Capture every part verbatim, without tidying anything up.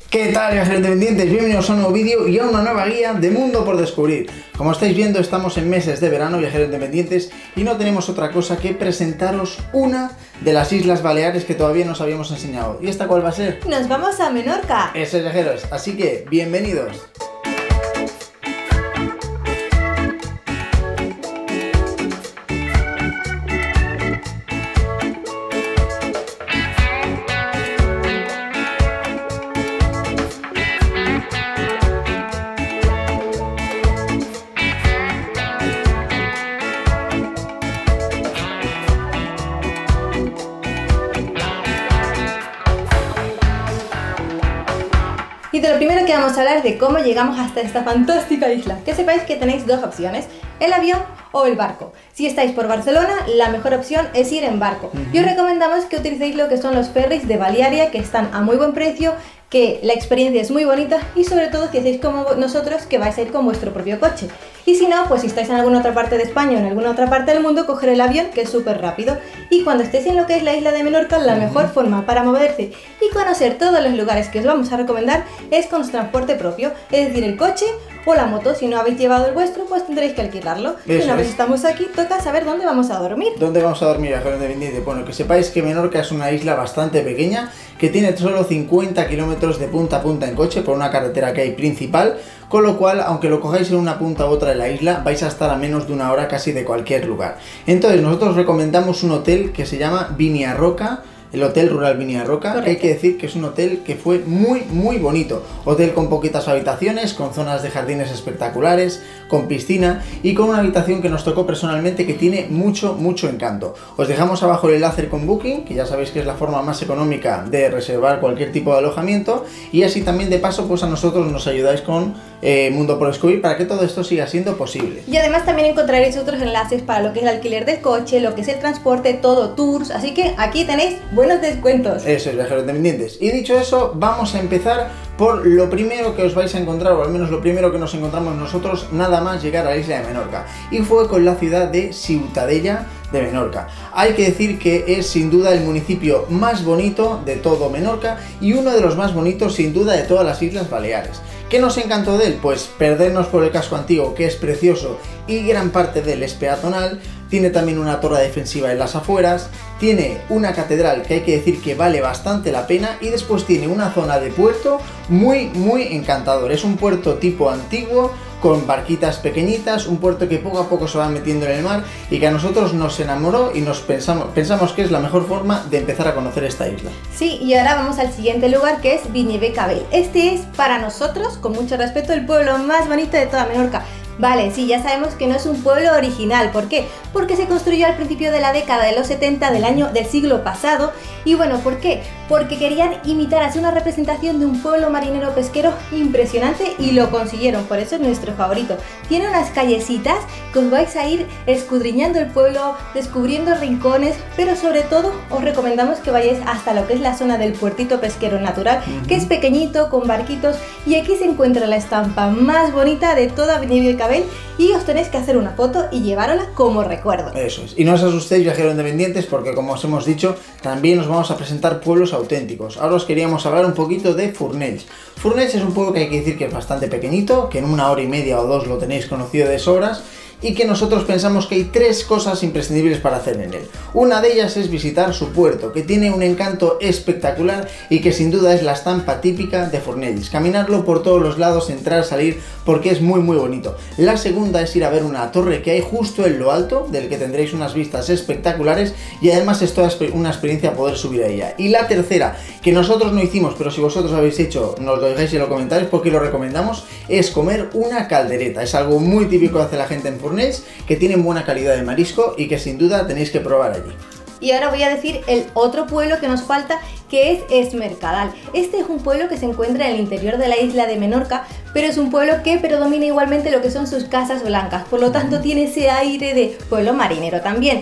¿Qué tal, viajeros independientes? Bienvenidos a un nuevo vídeo y a una nueva guía de mundo por descubrir. Como estáis viendo, estamos en meses de verano, viajeros independientes, y no tenemos otra cosa que presentaros una de las Islas Baleares que todavía nos habíamos enseñado. ¿Y esta cuál va a ser? Nos vamos a Menorca. Eso es, viajeros, así que bienvenidos. Y de lo primero que vamos a hablar es de cómo llegamos hasta esta fantástica isla. Que sepáis que tenéis dos opciones, el avión o el barco. Si estáis por Barcelona, la mejor opción es ir en barco. Uh-huh. Y os recomendamos que utilicéis lo que son los ferries de Balearia, que están a muy buen precio, que la experiencia es muy bonita y sobre todo si hacéis como nosotros, que vais a ir con vuestro propio coche. Y si no, pues si estáis en alguna otra parte de España o en alguna otra parte del mundo, coger el avión, que es súper rápido. Y cuando estéis en lo que es la isla de Menorca, la uh-huh. mejor forma para moverse y conocer todos los lugares que os vamos a recomendar es con transporte propio, es decir, el coche o la moto. Si no habéis llevado el vuestro, pues tendréis que alquilarlo. Eso y una vez es. estamos aquí, toca saber dónde vamos a dormir. ¿Dónde vamos a dormir, viajeros independientes? Bueno, que sepáis que Menorca es una isla bastante pequeña, que tiene solo cincuenta kilómetros de punta a punta en coche por una carretera que hay principal, con lo cual, aunque lo cojáis en una punta u otra de la isla, vais a estar a menos de una hora casi de cualquier lugar. Entonces, nosotros recomendamos un hotel que se llama Viñarroca, el Hotel Rural Viñarroca. Correcto. Que hay que decir que es un hotel que fue muy muy bonito, hotel con poquitas habitaciones, con zonas de jardines espectaculares, con piscina y con una habitación que nos tocó personalmente que tiene mucho mucho encanto. Os dejamos abajo el enlace con Booking, que ya sabéis que es la forma más económica de reservar cualquier tipo de alojamiento, y así también de paso pues a nosotros nos ayudáis con eh, Mundo por Descubrir para que todo esto siga siendo posible. Y además también encontraréis otros enlaces para lo que es el alquiler del coche, lo que es el transporte, todo, tours, así que aquí tenéis buenos descuentos. Eso es, viajeros independientes. Y dicho eso, vamos a empezar por lo primero que os vais a encontrar, o al menos lo primero que nos encontramos nosotros nada más llegar a la isla de Menorca, y fue con la ciudad de Ciutadella de Menorca. Hay que decir que es sin duda el municipio más bonito de todo Menorca y uno de los más bonitos sin duda de todas las Islas Baleares. ¿Qué nos encantó de él? Pues perdernos por el casco antiguo, que es precioso y gran parte de él es peatonal. Tiene también una torre defensiva en las afueras, tiene una catedral que hay que decir que vale bastante la pena, y después tiene una zona de puerto muy muy encantador. Es un puerto tipo antiguo, con barquitas pequeñitas, un puerto que poco a poco se va metiendo en el mar y que a nosotros nos enamoró y nos pensamos, pensamos que es la mejor forma de empezar a conocer esta isla. Sí, y ahora vamos al siguiente lugar, que es Viñebecavel. Este es para nosotros, con mucho respeto, el pueblo más bonito de toda Menorca. Vale, sí, ya sabemos que no es un pueblo original. ¿Por qué? Porque se construyó al principio de la década de los setenta del año del siglo pasado. Y bueno, ¿por qué? Porque querían imitar, hacer una representación de un pueblo marinero pesquero impresionante y lo consiguieron, por eso es nuestro favorito. Tiene unas callecitas que os vais a ir escudriñando el pueblo, descubriendo rincones, pero sobre todo os recomendamos que vayáis hasta lo que es la zona del puertito pesquero natural, uh-huh. que es pequeñito, con barquitos, y aquí se encuentra la estampa más bonita de toda Viñebecavel, y os tenéis que hacer una foto y llevárosla como recuerdo. Eso es, y no os asustéis, viajeros independientes, porque como os hemos dicho, también os vamos a presentar pueblos auténticos. Ahora os queríamos hablar un poquito de Fornells. Fornells es un pueblo que hay que decir que es bastante pequeñito, que en una hora y media o dos lo tenéis conocido de sobras, y que nosotros pensamos que hay tres cosas imprescindibles para hacer en él. Una de ellas es visitar su puerto, que tiene un encanto espectacular y que sin duda es la estampa típica de Fornells. Caminarlo por todos los lados, entrar, salir, porque es muy muy bonito. La segunda es ir a ver una torre que hay justo en lo alto, del que tendréis unas vistas espectaculares, y además es toda una experiencia poder subir a ella. Y la tercera, que nosotros no hicimos, pero si vosotros habéis hecho, nos lo dejáis en los comentarios porque lo recomendamos, es comer una caldereta. Es algo muy típico que hace la gente en Fornells, que tienen buena calidad de marisco y que sin duda tenéis que probar allí. Y ahora voy a decir el otro pueblo que nos falta, que es Esmercadal. Este es un pueblo que se encuentra en el interior de la isla de Menorca, pero es un pueblo que predomina igualmente lo que son sus casas blancas, por lo tanto tiene ese aire de pueblo marinero también.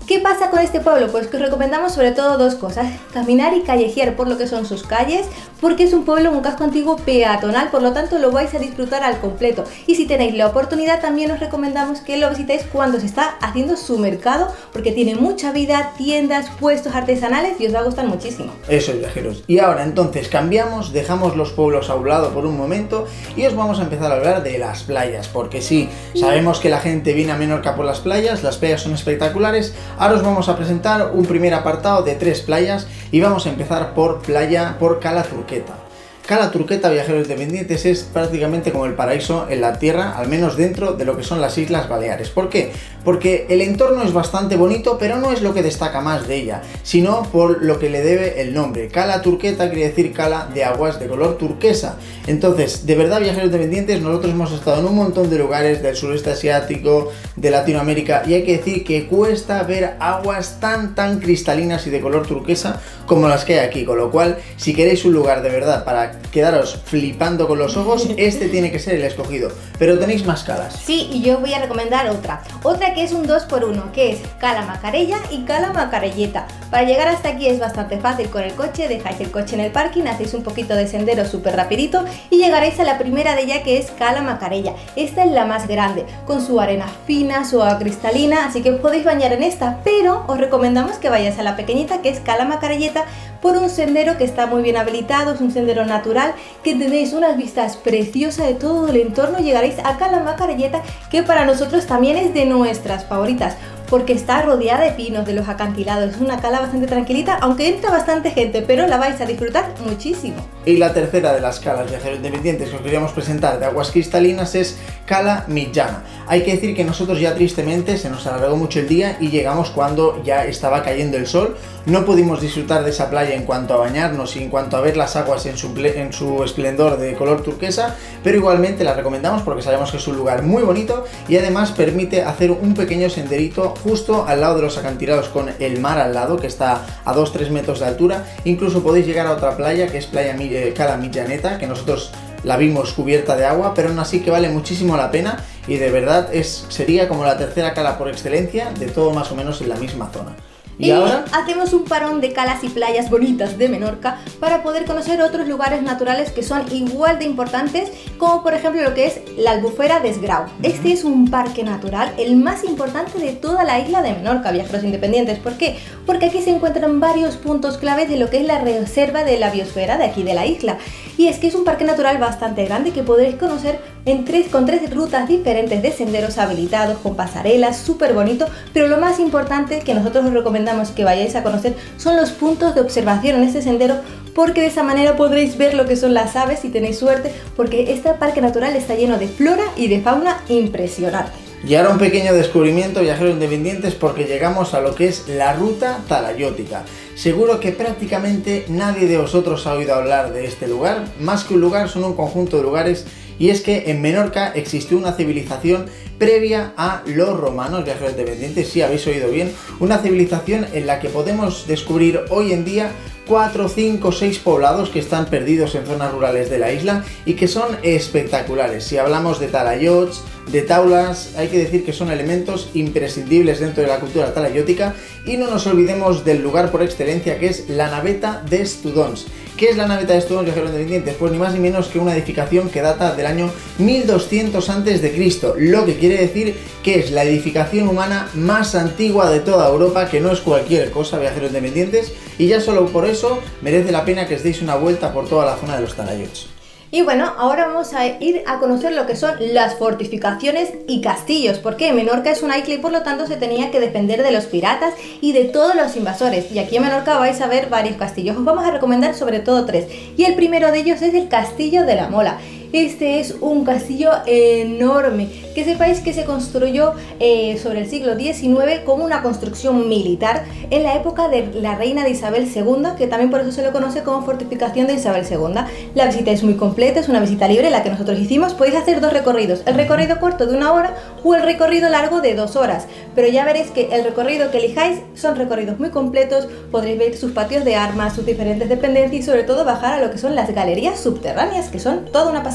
¿Qué pasa con este pueblo? Pues que os recomendamos sobre todo dos cosas: caminar y callejear por lo que son sus calles, porque es un pueblo, un casco antiguo peatonal, por lo tanto lo vais a disfrutar al completo. Y si tenéis la oportunidad, también os recomendamos que lo visitéis cuando se está haciendo su mercado, porque tiene mucha vida, tiendas, puestos artesanales y os va a gustar muchísimo. Eso, viajeros. Y ahora entonces cambiamos, dejamos los pueblos a un lado por un momento y os vamos a empezar a hablar de las playas, porque sí, sabemos que la gente viene a Menorca por las playas, las playas son espectaculares. Ahora os vamos a presentar un primer apartado de tres playas y vamos a empezar por playa, por Cala Turqueta. Cala Turqueta, viajeros independientes, es prácticamente como el paraíso en la tierra, al menos dentro de lo que son las Islas Baleares. ¿Por qué? Porque el entorno es bastante bonito, pero no es lo que destaca más de ella, sino por lo que le debe el nombre. Cala Turqueta quiere decir cala de aguas de color turquesa. Entonces, de verdad, viajeros independientes, nosotros hemos estado en un montón de lugares del sureste asiático, de Latinoamérica, y hay que decir que cuesta ver aguas tan tan cristalinas y de color turquesa como las que hay aquí, con lo cual, si queréis un lugar de verdad para quedaros flipando con los ojos, este tiene que ser el escogido. Pero tenéis más calas. Sí, y yo voy a recomendar otra. Otra que es un dos por uno, que es Cala Macarella y Cala Macarelleta. Para llegar hasta aquí es bastante fácil con el coche, dejáis el coche en el parking, hacéis un poquito de sendero súper rapidito y llegaréis a la primera de ella, que es Cala Macarella. Esta es la más grande, con su arena fina, su agua cristalina, así que os podéis bañar en esta, pero os recomendamos que vayáis a la pequeñita, que es Cala Macarelleta, por un sendero que está muy bien habilitado, es un sendero natural, que tenéis unas vistas preciosas de todo el entorno. Llegaréis a Cala Macarelleta, que para nosotros también es de nuestras favoritas, porque está rodeada de pinos, de los acantilados. Es una cala bastante tranquilita, aunque entra bastante gente, pero la vais a disfrutar muchísimo. Y la tercera de las calas, viajeros independientes, que os queríamos presentar de aguas cristalinas es Cala Mitjana. Hay que decir que nosotros ya tristemente se nos alargó mucho el día y llegamos cuando ya estaba cayendo el sol. No pudimos disfrutar de esa playa en cuanto a bañarnos y en cuanto a ver las aguas en su, en su esplendor de color turquesa, pero igualmente la recomendamos porque sabemos que es un lugar muy bonito y además permite hacer un pequeño senderito justo al lado de los acantilados, con el mar al lado, que está a dos a tres metros de altura. Incluso podéis llegar a otra playa, que es playa eh, Cala Mitjaneta, que nosotros la vimos cubierta de agua, pero aún así que vale muchísimo la pena y de verdad es, sería como la tercera cala por excelencia, de todo más o menos en la misma zona. Y, y ahora hacemos un parón de calas y playas bonitas de Menorca para poder conocer otros lugares naturales que son igual de importantes, como por ejemplo lo que es la Albufera de Esgrau. Este es un parque natural, el más importante de toda la isla de Menorca, viajeros independientes. ¿Por qué? Porque aquí se encuentran varios puntos claves de lo que es la reserva de la biosfera de aquí de la isla. Y es que es un parque natural bastante grande que podréis conocer en tres, con tres rutas diferentes de senderos habilitados, con pasarelas, súper bonito, pero lo más importante que nosotros os recomendamos que vayáis a conocer son los puntos de observación en este sendero, porque de esa manera podréis ver lo que son las aves si tenéis suerte, porque este parque natural está lleno de flora y de fauna impresionante. Y ahora un pequeño descubrimiento, viajeros independientes, porque llegamos a lo que es la ruta talayótica. Seguro que prácticamente nadie de vosotros ha oído hablar de este lugar. Más que un lugar, son un conjunto de lugares. Y es que en Menorca existió una civilización previa a los romanos, viajeros independientes, sí habéis oído bien, una civilización en la que podemos descubrir hoy en día cuatro, cinco, seis poblados que están perdidos en zonas rurales de la isla y que son espectaculares. Si hablamos de talayots, de taulas, hay que decir que son elementos imprescindibles dentro de la cultura talayótica. Y no nos olvidemos del lugar por excelencia, que es la Naveta de Estudons. ¿Qué es la Naveta de Estudons, viajeros independientes? Pues ni más ni menos que una edificación que data del año mil doscientos antes de Cristo, lo que quiere decir que es la edificación humana más antigua de toda Europa, que no es cualquier cosa, viajeros independientes, y ya solo por eso merece la pena que os deis una vuelta por toda la zona de los talayots. Y bueno, ahora vamos a ir a conocer lo que son las fortificaciones y castillos, porque Menorca es una isla y por lo tanto se tenía que defender de los piratas y de todos los invasores. Y aquí en Menorca vais a ver varios castillos, os vamos a recomendar sobre todo tres. Y el primero de ellos es el Castillo de la Mola. Este es un castillo enorme, que sepáis que se construyó eh, sobre el siglo diecinueve como una construcción militar en la época de la reina de Isabel segunda, que también por eso se lo conoce como fortificación de Isabel segunda. La visita es muy completa, es una visita libre la que nosotros hicimos. Podéis hacer dos recorridos, el recorrido corto de una hora o el recorrido largo de dos horas, pero ya veréis que el recorrido que elijáis son recorridos muy completos. Podréis ver sus patios de armas, sus diferentes dependencias y sobre todo bajar a lo que son las galerías subterráneas, que son toda una pasada.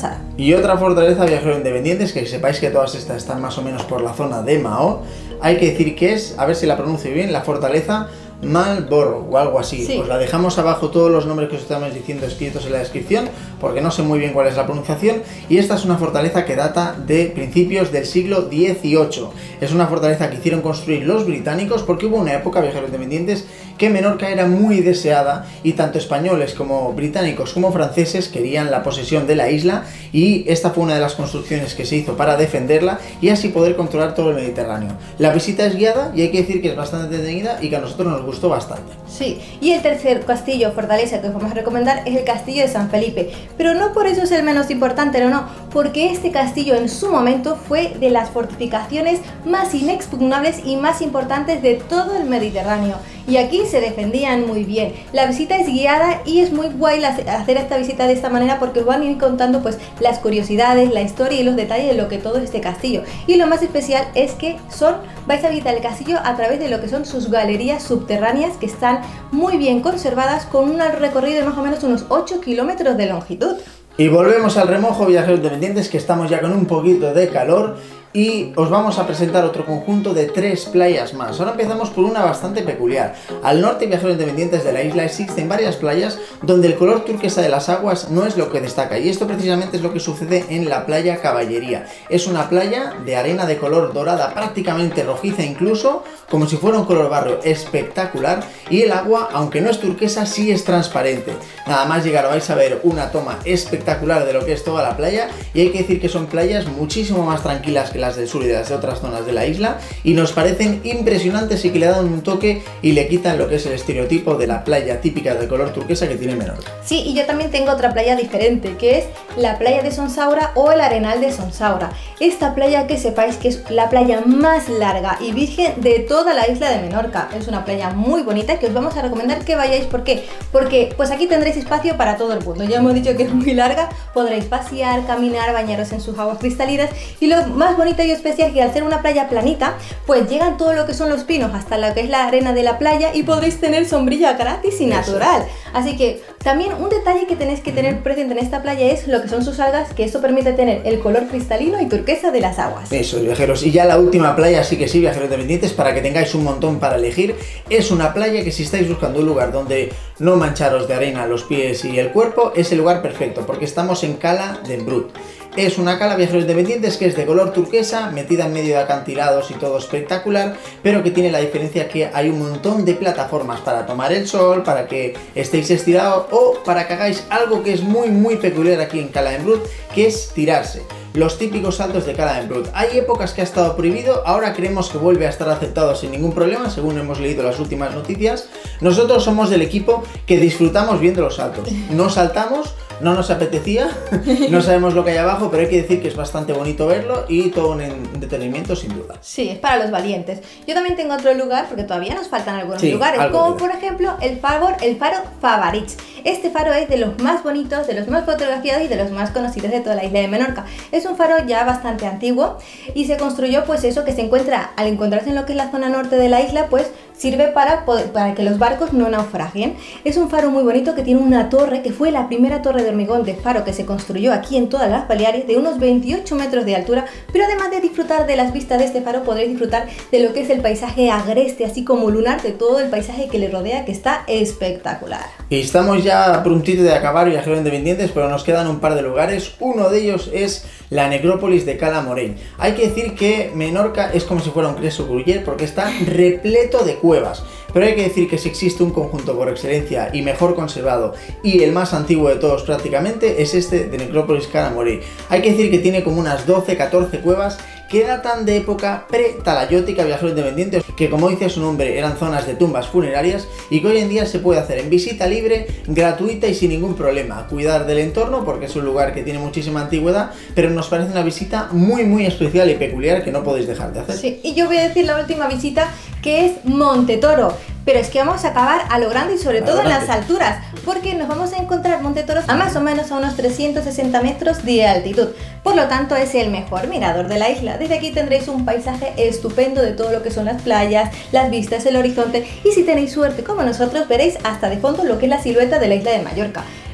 pasada. Y otra fortaleza, viajeros independientes, que sepáis que todas estas están más o menos por la zona de Mao, hay que decir que es, a ver si la pronuncio bien, la fortaleza Marlborough o algo así. Sí. Os la dejamos abajo todos los nombres que os estamos diciendo escritos en la descripción, porque no sé muy bien cuál es la pronunciación. Y esta es una fortaleza que data de principios del siglo dieciocho. Es una fortaleza que hicieron construir los británicos porque hubo una época, viajeros independientes, que Menorca era muy deseada y tanto españoles como británicos como franceses querían la posesión de la isla, y esta fue una de las construcciones que se hizo para defenderla y así poder controlar todo el Mediterráneo. La visita es guiada y hay que decir que es bastante entretenida y que a nosotros nos gustó bastante. Sí, y el tercer castillo fortaleza que os vamos a recomendar es el castillo de San Felipe, pero no por eso es el menos importante, no, no, porque este castillo en su momento fue de las fortificaciones más inexpugnables y más importantes de todo el Mediterráneo, y aquí se defendían muy bien. La visita es guiada y es muy guay hacer esta visita de esta manera porque os van a ir contando pues las curiosidades, la historia y los detalles de lo que todo es este castillo. Y lo más especial es que son, vais a visitar el castillo a través de lo que son sus galerías subterráneas, que están muy bien conservadas, con un recorrido de más o menos unos ocho kilómetros de longitud. Y volvemos al remojo, viajeros independientes, que estamos ya con un poquito de calor y os vamos a presentar otro conjunto de tres playas más. Ahora empezamos por una bastante peculiar. Al norte, viajeros independientes, de la isla existen varias playas donde el color turquesa de las aguas no es lo que destaca, y esto precisamente es lo que sucede en la playa Caballería. Es una playa de arena de color dorada, prácticamente rojiza incluso, como si fuera un color barro espectacular, y el agua, aunque no es turquesa, sí es transparente. Nada más llegar vais a ver una toma espectacular de lo que es toda la playa, y hay que decir que son playas muchísimo más tranquilas que las del sur y de las de otras zonas de la isla, y nos parecen impresionantes y que le dan un toque y le quitan lo que es el estereotipo de la playa típica de color turquesa que tiene Menorca. Sí, y yo también tengo otra playa diferente, que es la playa de Sonsaura o el Arenal de Sonsaura. Esta playa, que sepáis que es la playa más larga y virgen de toda la isla de Menorca. Es una playa muy bonita que os vamos a recomendar que vayáis. ¿Por qué? Porque pues aquí tendréis espacio para todo el mundo. Ya hemos dicho que es muy larga, podréis pasear, caminar, bañaros en sus aguas cristalinas, y lo más bonito y especial que al ser una playa planita, pues llegan todo lo que son los pinos hasta lo que es la arena de la playa y podréis tener sombrilla gratis y natural. Así que también un detalle que tenéis que tener presente en esta playa es lo que son sus algas, que esto permite tener el color cristalino y turquesa de las aguas. Eso, viajeros. Y ya la última playa, sí que sí, viajeros independientes, para que tengáis un montón para elegir, es una playa que, si estáis buscando un lugar donde no mancharos de arena los pies y el cuerpo, es el lugar perfecto, porque estamos en Cala d'Embrut. Es una cala, viajeros independientes, que es de color turquesa, metida en medio de acantilados y todo espectacular, pero que tiene la diferencia que hay un montón de plataformas para tomar el sol, para que estéis estirados o para que hagáis algo que es muy muy peculiar aquí en Cala d'Embrut, que es tirarse. Los típicos saltos de Cala d'Embrut. Hay épocas que ha estado prohibido, ahora creemos que vuelve a estar aceptado sin ningún problema, según hemos leído las últimas noticias. Nosotros somos del equipo que disfrutamos viendo los saltos. No saltamos, no nos apetecía, no sabemos lo que hay abajo, pero hay que decir que es bastante bonito verlo y todo un entretenimiento sin duda. Sí, es para los valientes. Yo también tengo otro lugar, porque todavía nos faltan algunos sí, lugares, como por ejemplo el faro, el faro Favarich. Este faro es de los más bonitos, de los más fotografiados y de los más conocidos de toda la isla de Menorca. Es un faro ya bastante antiguo y se construyó, pues eso, que se encuentra, al encontrarse en lo que es la zona norte de la isla, pues sirve para, poder, para que los barcos no naufraguen. Es un faro muy bonito que tiene una torre, que fue la primera torre de hormigón de faro que se construyó aquí en todas las Baleares, de unos veintiocho metros de altura, pero además de disfrutar de las vistas de este faro, podréis disfrutar de lo que es el paisaje agreste, así como lunar, de todo el paisaje que le rodea, que está espectacular. Y estamos ya prontito de acabar, viajeros independientes, pero nos quedan un par de lugares. Uno de ellos es la necrópolis de Cala Morell. Hay que decir que Menorca es como si fuera un Creso Gruyer porque está repleto de cuevas, pero hay que decir que si existe un conjunto por excelencia y mejor conservado y el más antiguo de todos prácticamente, es este de Necrópolis Cala Morell. Hay que decir que tiene como unas doce catorce cuevas que datan de época pre-talayótica, viajeros independientes, que como dice su nombre eran zonas de tumbas funerarias y que hoy en día se puede hacer en visita libre, gratuita y sin ningún problema. Cuidar del entorno porque es un lugar que tiene muchísima antigüedad, pero nos parece una visita muy muy especial y peculiar que no podéis dejar de hacer. Sí, y yo voy a decir la última visita, que es Monte Toro. Pero es que vamos a acabar a lo grande y sobre todo en las alturas, porque nos vamos a encontrar Monte Toro a más o menos a unos trescientos sesenta metros de altitud. Por lo tanto, es el mejor mirador de la isla. Desde aquí tendréis un paisaje estupendo de todo lo que son las playas, las vistas, el horizonte, y si tenéis suerte como nosotros veréis hasta de fondo lo que es la silueta de la isla de Mallorca.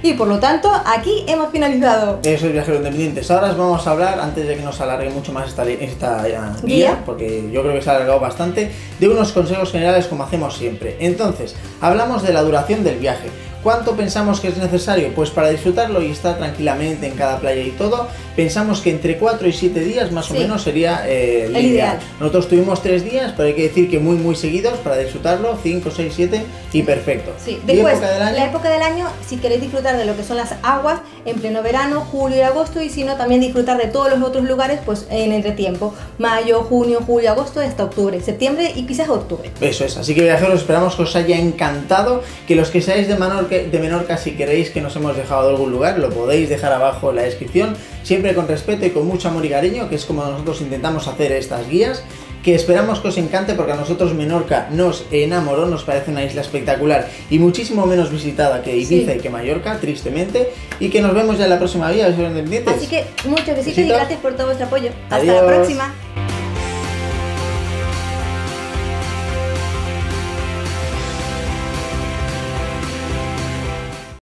Y por lo tanto, aquí hemos finalizado. Eso es Viajeros Independientes. Ahora os vamos a hablar, antes de que nos alargue mucho más esta, esta guía, guía, porque yo creo que se ha alargado bastante, de unos consejos generales como hacemos siempre. Entonces, hablamos de la duración del viaje. ¿Cuánto pensamos que es necesario? Pues para disfrutarlo y estar tranquilamente en cada playa y todo, pensamos que entre cuatro y siete días más sí. o menos sería eh, el, el ideal. ideal. Nosotros tuvimos tres días, pero hay que decir que muy muy seguidos para disfrutarlo, cinco, seis, siete y perfecto. Sí. Después, época del año? la época del año, si queréis disfrutar de lo que son las aguas en pleno verano, julio y agosto, y si no, también disfrutar de todos los otros lugares pues en entretiempo, mayo, junio, julio, agosto, hasta octubre, septiembre y quizás octubre. Eso es, así que viajeros, esperamos que os haya encantado, que los que seáis de Menorca de Menorca, si queréis que nos hemos dejado de algún lugar, lo podéis dejar abajo en la descripción, siempre con respeto y con mucho amor y cariño, que es como nosotros intentamos hacer estas guías, que esperamos que os encante porque a nosotros Menorca nos enamoró, nos parece una isla espectacular y muchísimo menos visitada que Ibiza sí. y que Mallorca, tristemente, y que nos vemos ya en la próxima guía, Viajeros Independientes. Así que muchos besitos y gracias por todo vuestro apoyo. Hasta Adiós. la próxima.